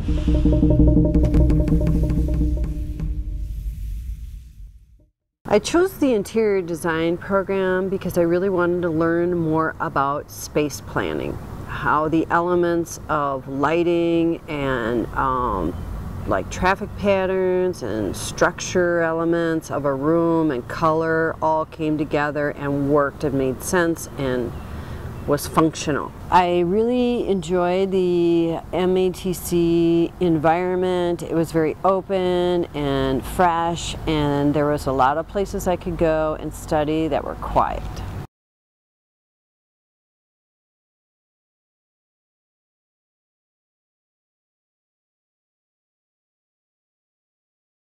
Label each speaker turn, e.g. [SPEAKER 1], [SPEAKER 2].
[SPEAKER 1] I chose the interior design program because I really wanted to learn more about space planning, how the elements of lighting and like traffic patterns and structure elements of a room and color all came together and worked and made sense and was functional. I really enjoyed the MATC environment. It was very open and fresh, and there was a lot of places I could go and study that were quiet.